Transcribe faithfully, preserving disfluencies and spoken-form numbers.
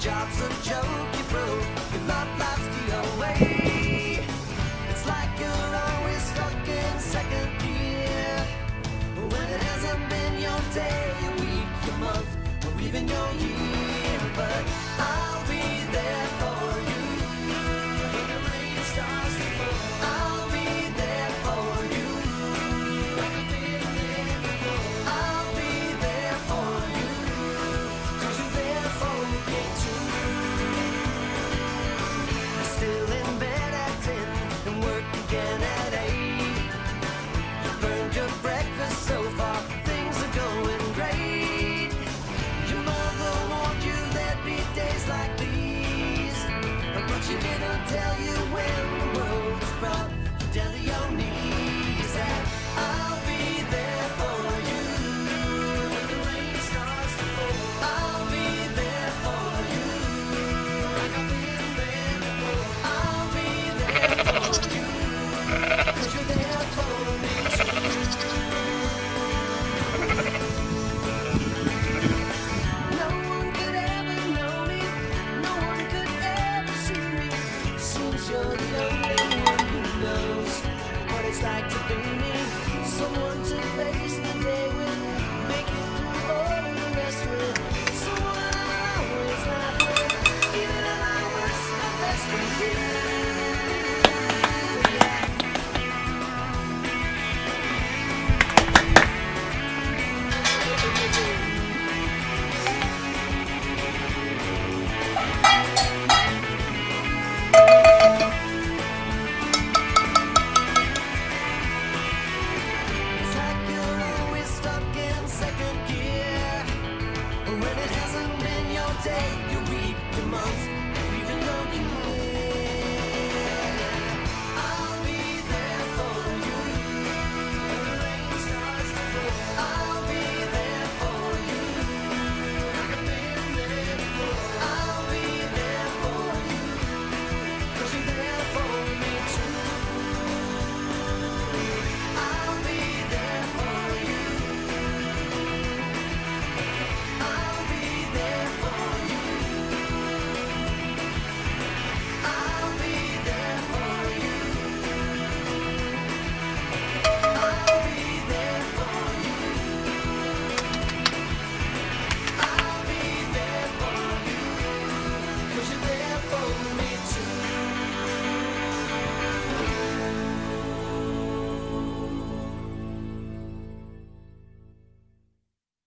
job's a joke, you broke, your love life's the away. It's like you're always stuck in second gear, when it hasn't been your day, your week, your month, or even your year. But I'll be there for you when the rain starts to fall. I'll be there for you like I've been there before. I'll be there for you, cause you're there for me too. You're still in bed at ten and work again at eight. You burned your breakfast so far, things are going great. Your mother warned you there'd be days like these, but she didn't tell you when the world was brought you down to your knees. And I'll be there for you when the rain starts to fall. I'll be there for you like I've been there before. I'll be there for you, cause you're there for me too. No one could ever know me, no one could ever see me. Seems you're the only one who knows what it's like to be me. Someone to face the